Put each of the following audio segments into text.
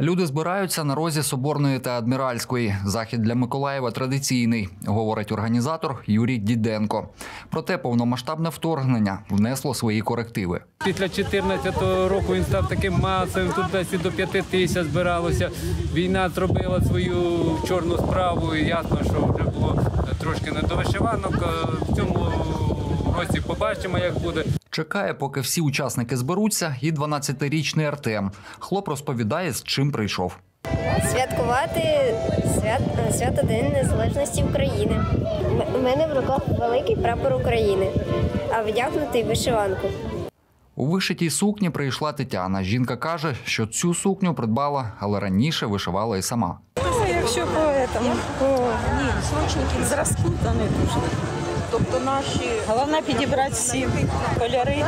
Люди збираються на розі Соборної та Адміральської. Захід для Миколаєва традиційний, говорить організатор Юрій Діденко. Проте повномасштабне вторгнення внесло свої корективи. Після 2014 року він став таким масовим, тут десь до 5 тисяч збиралося. Війна зробила свою чорну справу і ясно, що вже було трошки не до вишиванок. В цьому році побачимо, як буде. Чекає, поки всі учасники зберуться, і 12-річний Артем. Хлоп розповідає, з чим прийшов. Святкувати свято День Незалежності України. У мене в руках великий прапор України, а вдягнутий вишиванку. У вишитій сукні прийшла Тетяна. Жінка каже, що цю сукню придбала, але раніше вишивала і сама. Якщо по зразку, то не дуже. Тобто головне підібрати всі кольори.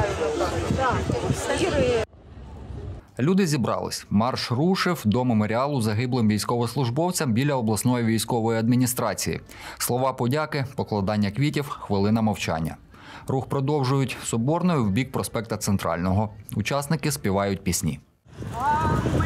Люди зібрались. Марш рушив до меморіалу загиблим військовослужбовцям біля обласної військової адміністрації. Слова подяки, покладання квітів, хвилина мовчання. Рух продовжують Соборною в бік проспекта Центрального. Учасники співають пісні. А ми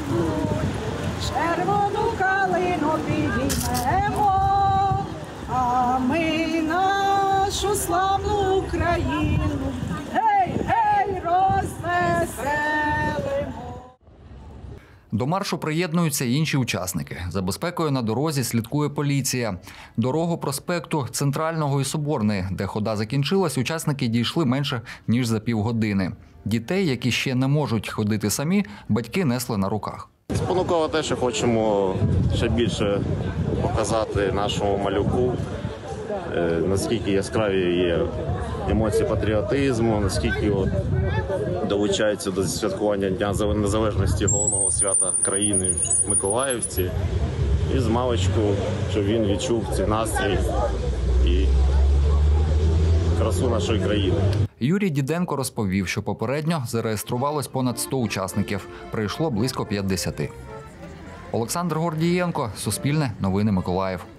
червону калину підіймемо, а ми нашу славну Україну, гей, гей, розвеселимо. До маршу приєднуються інші учасники. За безпекою на дорозі слідкує поліція. Дорогу проспекту Центрального і Соборної, де хода закінчилась, учасники дійшли менше, ніж за півгодини. Дітей, які ще не можуть ходити самі, батьки несли на руках. Спонукало те, що хочемо ще більше показати нашому малюку, наскільки яскраві є емоції патріотизму, наскільки долучаються до святкування Дня Незалежності, головного свята країни миколаївці. І з маличку, щоб він відчув цей настрій і красу нашої країни. Юрій Діденко розповів, що попередньо зареєструвалось понад 100 учасників. Прийшло близько 50. Олександр Гордієнко, Суспільне, Новини Миколаїв.